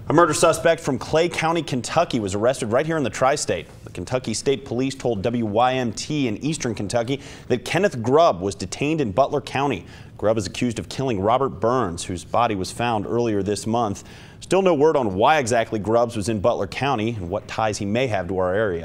A murder suspect from Clay County, Kentucky was arrested right here in the tri-state. The Kentucky State Police told WYMT in eastern Kentucky that Kenneth Grubb was detained in Butler County. Grubb is accused of killing Robert Burns, whose body was found earlier this month. Still no word on why exactly Grubb was in Butler County and what ties he may have to our area.